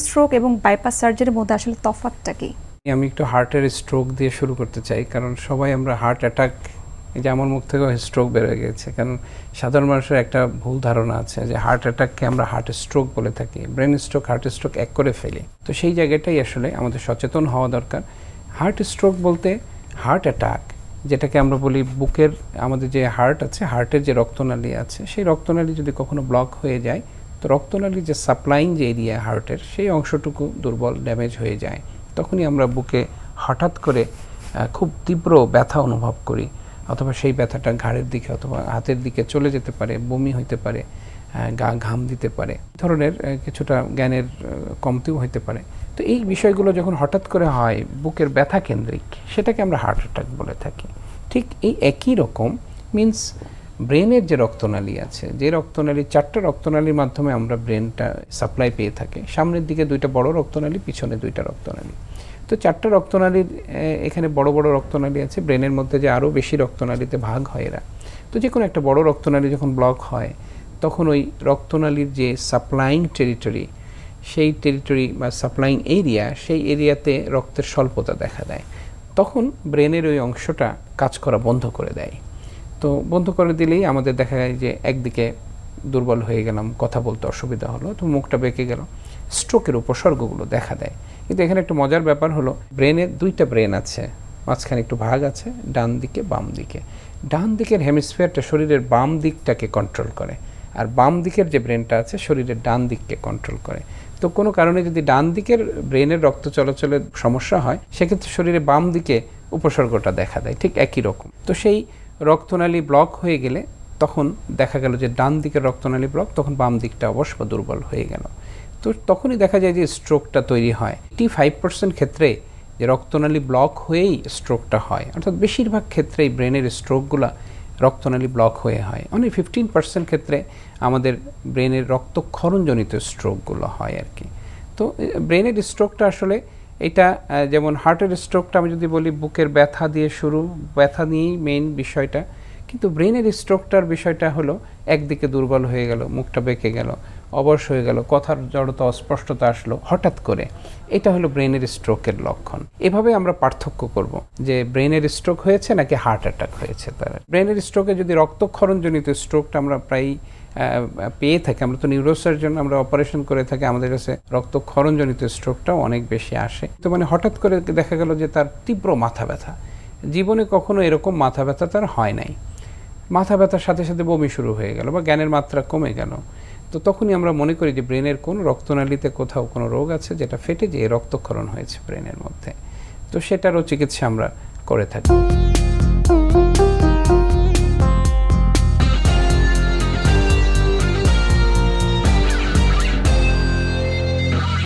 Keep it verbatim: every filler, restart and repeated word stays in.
Stroke এবং bypass সার্জারির মধ্যে আসলে তফাৎটা কি? আমি একটু হার্টের স্ট্রোক দিয়ে শুরু করতে চাই, কারণ সবাই আমরা হার্ট অ্যাটাক, এই যে আমার মুখ থেকে স্ট্রোক বেড়ে গেছে, কারণ সাধারণ মানুষের একটা ভুল ধারণা আছে যে হার্ট অ্যাটাককে আমরা হার্ট স্ট্রোক বলে থাকি, ব্রেন স্ট্রোক হার্ট স্ট্রোক এক করে ফেলি। তো সেই জায়গাটাই আসলে আমাদের সচেতন হওয়া দরকার। হার্ট স্ট্রোক বলতে হার্ট অ্যাটাক, যেটাকে আমরা বলি বুকের আমাদের যে হার্ট আছে, হার্টের যে রক্তনালী আছে, সেই রক্তনালী যদি কখনো ব্লক হয়ে যায়, তো রক্তনালীর যে সাপ্লাইং যে এরিয়া হার্টের, সেই অংশটুকু দুর্বল ড্যামেজ হয়ে যায়। তখনই আমরা বুকে হঠাৎ করে খুব তীব্র ব্যথা অনুভব করি, অথবা সেই ব্যথাটা ঘাড়ের দিকে অথবা হাতের দিকে চলে যেতে পারে, বমি হইতে পারে, গা ঘাম দিতে পারে, ধরনের কিছুটা জ্ঞানের কমতিও হইতে পারে। তো এই বিষয়গুলো যখন হঠাৎ করে হয় বুকের ব্যথা কেন্দ্রিক, সেটাকে আমরা হার্ট অ্যাটাক বলে থাকি। ঠিক এই একই রকম মিন্স ব্রেনের যে রক্তনালী আছে, যে রক্তনালী, চারটা রক্তনালীর মাধ্যমে আমরা ব্রেনটা সাপ্লাই পেয়ে থাকি। সামনের দিকে দুইটা বড় রক্তনালী, পিছনে দুইটা রক্তনালী। তো চারটা রক্তনালীর এখানে বড় বড় রক্তনালী আছে, ব্রেনের মধ্যে যে আরও বেশি রক্তনালীতে ভাগ হয় এরা। তো যে কোনো একটা বড় রক্তনালী যখন ব্লক হয়, তখন ওই রক্তনালীর যে সাপ্লাইং টেরিটরি, সেই টেরিটরি বা সাপ্লাইং এরিয়া, সেই এরিয়াতে রক্তের স্বল্পতা দেখা দেয়। তখন ব্রেনের ওই অংশটা কাজ করা বন্ধ করে দেয়। তো বন্ধ করে দিলেই আমাদের দেখা যায় যে একদিকে দুর্বল হয়ে গেলাম, কথা বলতে অসুবিধা হলো, তো মুখটা বেঁকে গেল, স্ট্রোকের উপসর্গগুলো দেখা দেয়। কিন্তু এখানে একটু মজার ব্যাপার হলো, ব্রেনে দুইটা ব্রেন আছে, মাঝখানে একটু ভাগ আছে, ডান দিকে বাম দিকে। ডান দিকের হেমিস্ফিয়ারটা শরীরের বাম দিকটাকে কন্ট্রোল করে, আর বাম দিকের যে ব্রেনটা আছে শরীরের ডান দিককে কন্ট্রোল করে। তো কোনো কারণে যদি ডান দিকের ব্রেনের রক্ত চলাচলের সমস্যা হয়, সেক্ষেত্রে শরীরে বাম দিকে উপসর্গটা দেখা দেয় ঠিক একই রকম। তো সেই রক্তনালী ব্লক হয়ে গেলে তখন দেখা গেল যে ডান দিকের রক্তনালী ব্লক, তখন বাম দিকটা অবশ্য দুর্বল হয়ে গেল। তো তখনই দেখা যায় যে স্ট্রোকটা তৈরি হয়। এইটি ফাইভ পার্সেন্ট ক্ষেত্রে যে রক্তনালী ব্লক হয়েই স্ট্রোকটা হয়, অর্থাৎ বেশিরভাগ ক্ষেত্রেই ব্রেনের স্ট্রোকগুলো রক্তনালী ব্লক হয়ে হয়। অনেক ফিফটিন পার্সেন্ট ক্ষেত্রে আমাদের ব্রেনের রক্তক্ষরণজনিত স্ট্রোকগুলো হয় আর কি। তো ব্রেনের স্ট্রোকটা আসলে এটা যেমন হার্টের স্ট্রোকটা আমি যদি বলি বুকের ব্যথা দিয়ে শুরু, ব্যথা নিয়েই মেইন বিষয়টা, কিন্তু ব্রেনের স্ট্রোকটার বিষয়টা হলো একদিকে দুর্বল হয়ে গেল, মুখটা বেঁকে গেল, অবশ হয়ে গেল, কথার জড়তা অস্পষ্টতা আসলো হঠাৎ করে, এটা হলো ব্রেনের স্ট্রোকের লক্ষণ। এভাবে আমরা পার্থক্য করব যে ব্রেনের স্ট্রোক হয়েছে নাকি হার্ট অ্যাটাক হয়েছে। তার ব্রেনের স্ট্রোকে যদি রক্তক্ষরণজনিত স্ট্রোকটা আমরা প্রায় পেয়ে থাকি, আমরা তো নিউরোসার্জন, আমরা অপারেশন করে থাকি, আমাদের কাছে রক্তক্ষরণজনিত স্ট্রোকটাও অনেক বেশি আসে। তো মানে হঠাৎ করে দেখা গেল যে তার তীব্র মাথা ব্যথা, জীবনে কখনো এরকম মাথা ব্যথা তার হয় নাই, মাথা ব্যথার সাথে সাথে বমি শুরু হয়ে গেল বা জ্ঞানের মাত্রা কমে গেল। তো তখনই আমরা মনে করি যে ব্রেনের কোন রক্তনালীতে কোথাও কোনো রোগ আছে, যেটা ফেটে যেয়ে রক্তক্ষরণ হয়েছে ব্রেনের মধ্যে। তো সেটারও চিকিৎসা আমরা করে থাকি।